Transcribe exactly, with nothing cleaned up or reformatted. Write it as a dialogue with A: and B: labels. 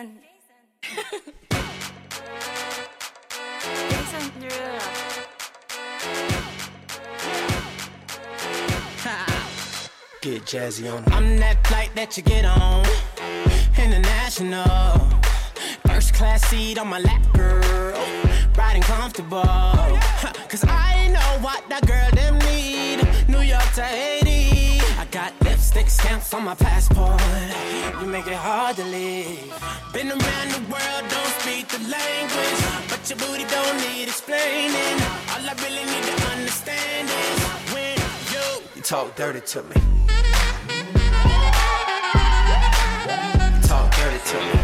A: Jason. Jason Derulo.
B: Get jazzy on. I'm that flight that you get on. International. First class seat on my lap, girl. Riding comfortable. Cause I know what that girl them need. New York to Haiti. I got lipstick stamps on my passport. You make it hard to leave. Been around the world, don't speak the language. But your booty don't need explaining. All I really need to understand is when you, you talk dirty to me. You talk dirty to me.